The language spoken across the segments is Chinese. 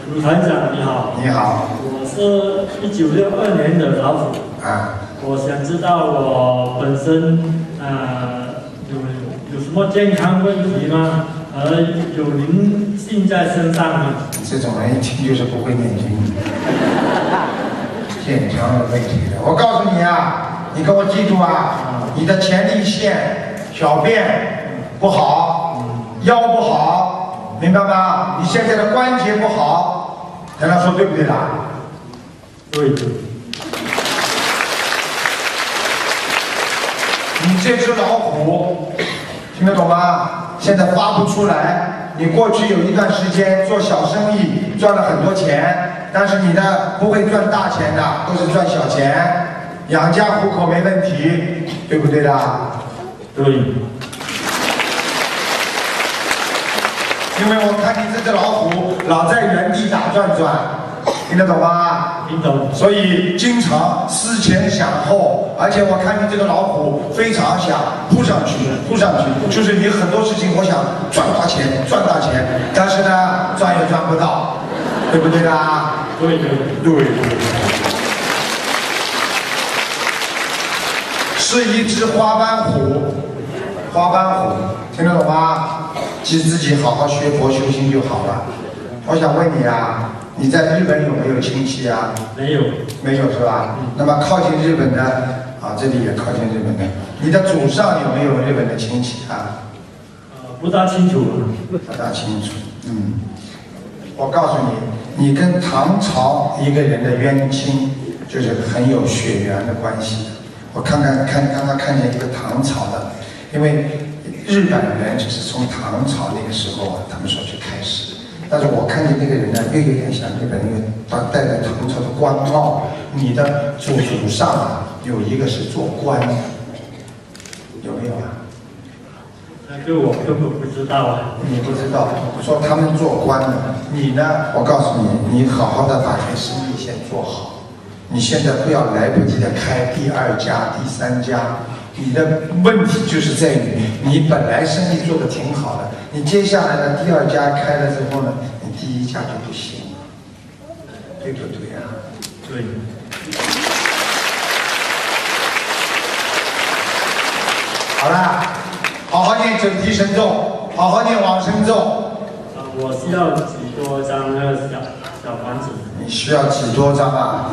鲁团长你好。你好。我是1962年的老虎。啊。我想知道我本身有什么健康问题吗？有灵性在身上吗？ 这种人一听就是不会念经。健康的问题的，我告诉你啊，你给我记住啊，你的前列腺、小便不好，腰不好，明白吗？你现在的关节不好，跟他说对不对啦？ 对。 你这只老虎，听得懂吗？现在发不出来。你过去有一段时间做小生意，赚了很多钱，但是你呢不会赚大钱的，都是赚小钱，养家糊口没问题，对不对啦？ 对。 因为我看你这只老虎老在原地打转转，听得懂吗？ 听懂。 所以经常思前想后，而且我看你这个老虎非常想扑上去，就是你很多事情我想赚大钱，但是呢赚也赚不到，对不对啦？ 对。 是一只花斑虎，听得懂吗？记自己好好学佛修心就好了。我想问你啊，你在日本有没有亲戚啊？ 没有是吧？那么靠近日本的啊，这里也靠近日本的，你的祖上有没有日本的亲戚啊？ 不大清楚。 我告诉你，你跟唐朝一个人的冤亲，就是很有血缘的关系。我刚刚看见一个唐朝的，因为日本人就是从唐朝那个时候啊，他们说去开始。但是我看见那个人呢，又有点像日本人，因为他戴着唐朝的官帽。你的祖上啊，有一个是做官的，有没有啊？ 那个我根本不知道啊。 你不知道？说他们做官的，你呢？我告诉你，你好好的把这个生意先做好。你现在不要来不及的开第2家、第3家。你的问题就是在于，你本来生意做得挺好的，你接下来的第2家开了之后呢，你第1家就不行了，对不对呀？ 对。 好了，好好念准提神咒，好好念往生咒。 我需要几多张那个小房子？ 你需要几多张啊？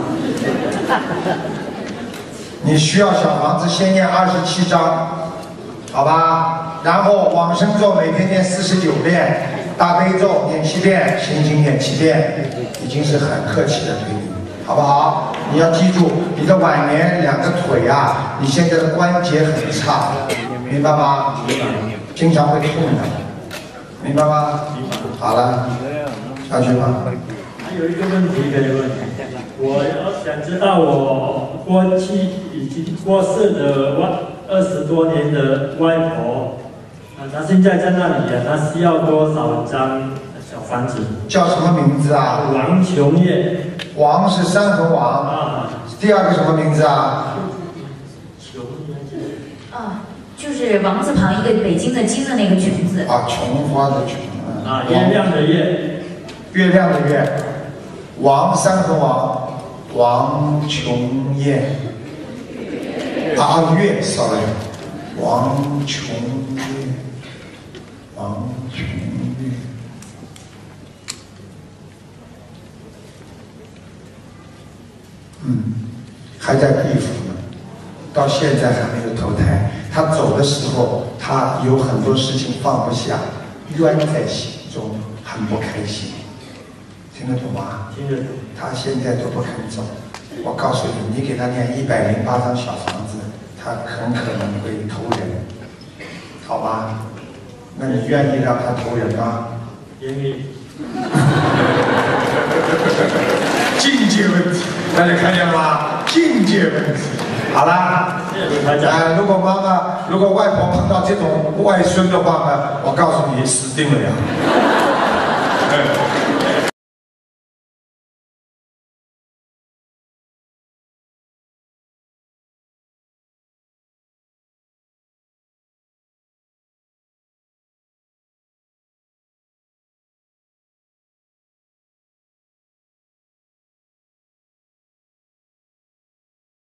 你需要小房子先念27章，好吧？然后往生咒每天念49遍，大悲咒念7遍，心经念7遍，已经是很客气的对你，好不好？你要记住，你的晚年2个腿啊，你现在的关节很差，明白吗？经常会痛的，明白吗？好了，下去吧。 还有一个问题可以问，我想知道我过去已经过世的20多年的外婆，她现在在那里啊，她需要多少张小房子？ 叫什么名字啊？ 王琼叶。 王是山横王啊。 第2个什么名字啊？ 就是王字旁一个北京的京的那个琼字。 啊，琼花的琼。 月亮的月。 月亮的月。王山横王，王琼叶。月 ，sorry， 王琼叶，王琼叶。还在地府呢，到现在还没有投胎。他走的时候，他有很多事情放不下，冤在心中，很不开心。听得懂吗？ 听得懂。 他现在都不肯走。我告诉你，你给他念108张小房子，他很可能会投人，好吧？那你愿意让他投人吗？ 愿意。 境界问题，大家看见了吗？境界问题。好啦，如果如果外婆碰到这种外孙的话呢，我告诉你死定了呀。